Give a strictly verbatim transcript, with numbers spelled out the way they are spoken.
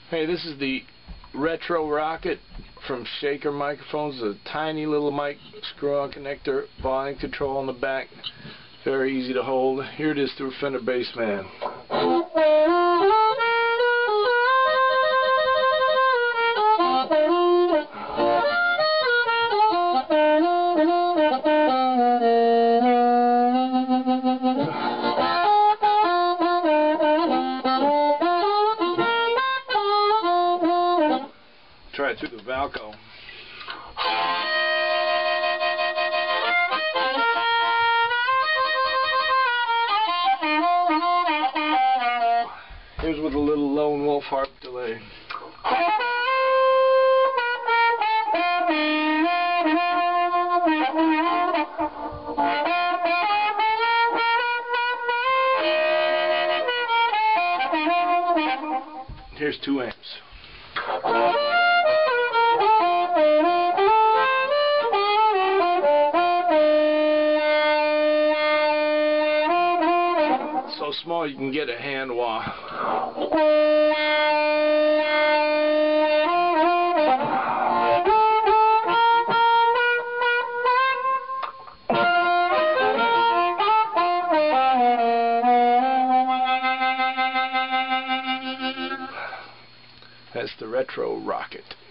Hey, this is the Retro Rocket from SHAKER microphones. A tiny little mic screw-on connector, volume control on the back. Very easy to hold. Here it is through Fender Bassman. Try it through the Valco. Here's with a little lone wolf harp delay. Here's two amps. So small you can get a hand wah. That's the Retro Rocket.